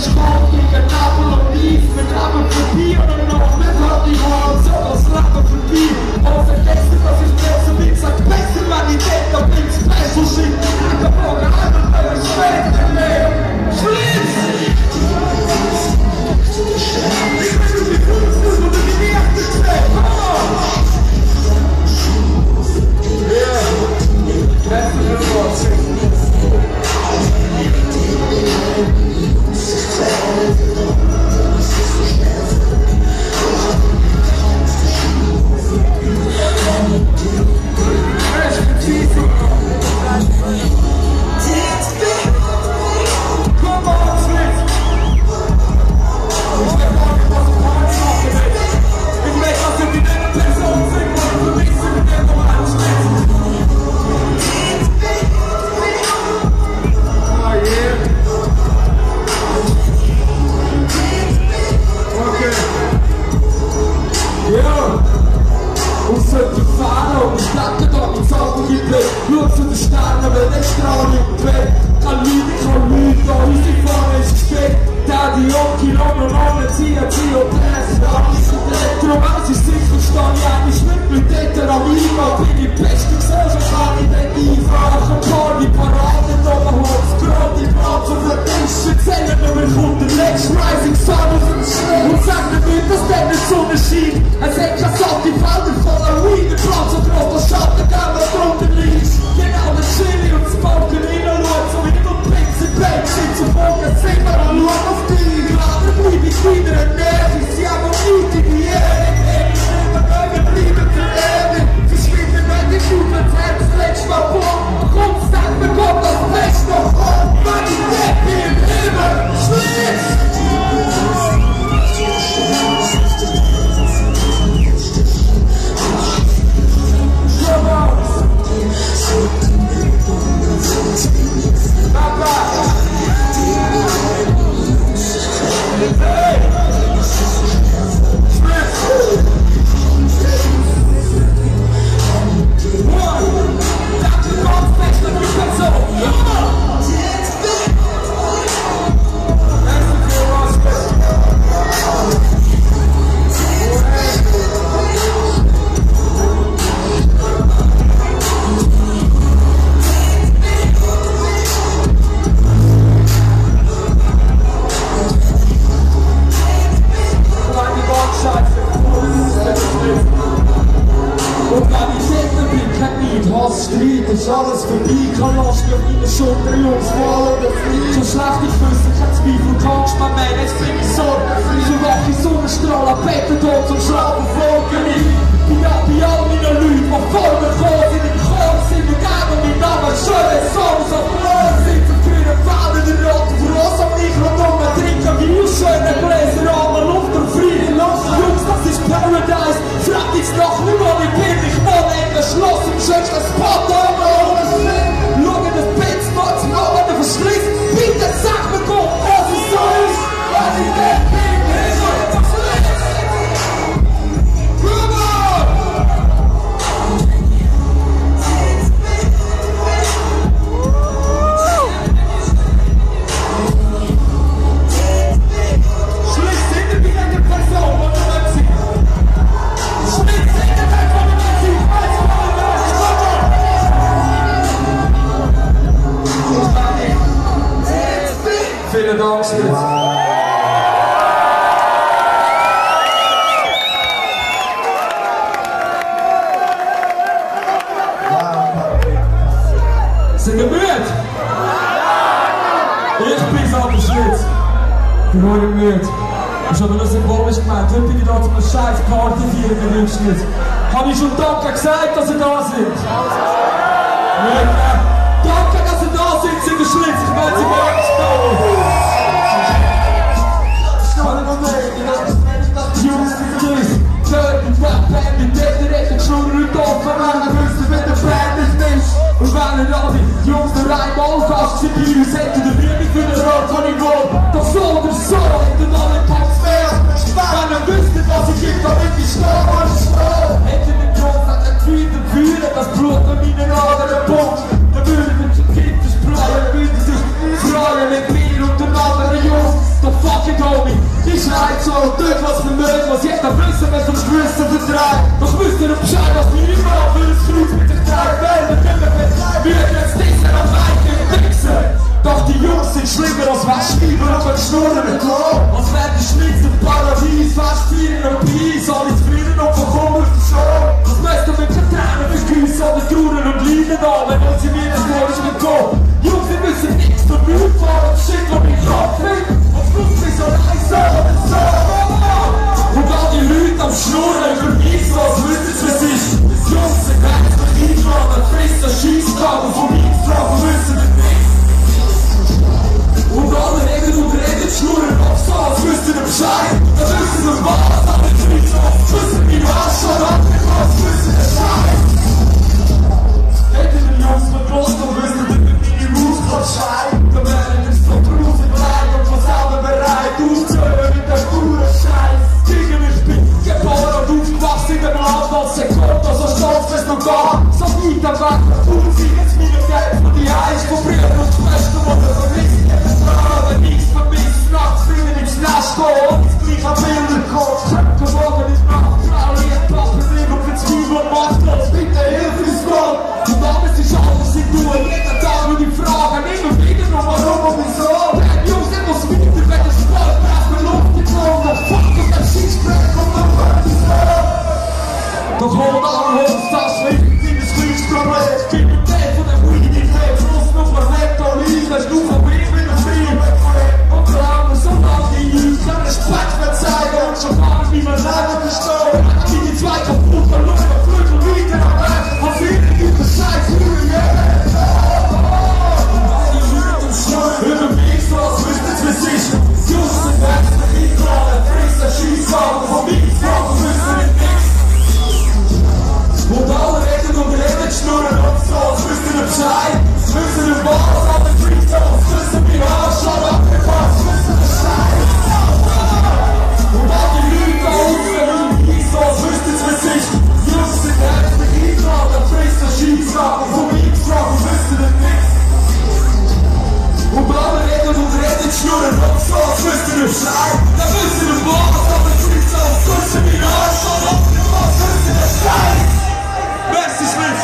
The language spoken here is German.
ich komm gegen Nabel und Lies, mit Abend für Bier und noch mit hat die Haare so das Lachen für Bier. Und vergesst nicht, dass ich besser bin, sag besser, Mann, ich denk, da bin's besser, schick die Ackerbogen an und dann ist später mehr. Schlitz! Ich bin so die Kunst und die erste Zweck, komm on! Yeah! Bessere Worte. Habe ich schon Danke gesagt, dass ihr da sind? Danke, dass ihr da sind, in der Schlitz. Ich meine, sie waren nicht da. Jungs, Dirty Rap Band, mit der Rechnung schon rührt auf, wenn man wüsste, wenn der Band ist nicht. Und wenn ihr alle Jungs der einmal fast sind, die uns hätten der Liebe für den Rat von ihm wohl. Doch so oder so, hätten alle Packs mehr. Wenn ihr wüsstet, was ich gibt, damit ich stehe, hätten den Jungs an den Tweeten fühlen, das Blut an meinen anderen Punkt. Dann würden wir zum Kind verspreien, würden sich freuen mit Bier und der Nacht. die schreit so und tut was für mögt, was jeder wissen, wenn es ums Gewissen vertreibt. Doch wisst ihr Bescheid, was mir immer noch will, das Kreuz mit der Zeit werden, wir jetzt diesen am Weiten fixen. Doch die Jungs sind schlimmer als Waschfieber und wenn Schnurren mit Klo. Als wären die Schlitz im Paradies, Festfeiern und Peace, alle zufrieden und verkommen auf den Show. Das müsst ihr mit den Tränen begrüßen oder trauern und leiden an, wenn uns in mir das Wort ist mit Go. Jungs, wir müssen nichts zur Mühe fahren, shit, wo mein Kopf hängt. Und Fluss ist so leise oder so. Und all die Leute am Schnurren über mich, so als wüssten sie, was ist. Das Jungs sind ganz nach Einladen, dann frisst der Scheisskragen von mir fragen, wissen wir nichts. Und alle reden und reden, schnurren auf so, als wüssten wir Bescheid. Dann wissen wir was, aber jetzt nicht so. Wissen wir was, schon ab, was wissen wir Bescheid. Hätten wir Jungs mit Lust und wissen wir, mit mir Ruf kann scheiden. Dann wären wir so grusig bereit und von selber bereit aufzuhören mit der puren Scheiß. Gegen mich bin geboren und aufgewachsen in dem Land, als Sekunden, so stolz es noch gar. So weit am Weg, tun sie jetzt wieder Geld von die Eis von Brüdern und Schwestern, die wir vermissen. Aber nichts vermisst, nachts wieder ins Nest gehen und das gleiche Bilder kommt. Geworden ist Nacht, Frauliert, Pappen, Leben, Verzweiflung, machtlos, bitte hilf uns Gott. Und alles ist anders, ich tue jeden Tag nur die Fragen, immer wieder noch warum und wieso. Denn Jungs, ich muss weiter, wenn der Sport bleibt, mir Luft gezogen, doch fuck, und der Schießbrett kommt noch weiter. Doch holt alle Holz, das schlägt in das Kriegsproblem. Gib mir den von der Weed, ich lebe, Schluss noch mal Neptolin, das du von mir mit dem Frieden. Und glaub mir, so lange die Jungs, kann Respekt mehr zeigen und schon gar nicht, wie man Leben versteht. Wie die zwei kaputt verloren, Flügel wieder am Weg, auf jeden gibt es Scheiß, über mich so, als wüsstet es sich. Jungs sind weg, der Einladen, frisst der Scheisswagen, von mir fragen müssen wir nichts. Und alle reden und reden, schnurren und so, als wüssten wir Bescheid. Wissen wir was, aber kriegt so, als wissen wir was, schon abgepasst, wissen wir Bescheid. Und all die Leute da unten, wie so, als wüssten es für sich. Jungs sind weg, der Einladen, frisst der Scheisswagen, von mir fragen müssen wir nichts. Und alle reden und reden, schnurren und so, als wüssten wir Bescheid. Da wissen wir was, aber kriegt so, als wissen wir was, schon abgepasst, wissen wir Bescheid. Merci, Smith.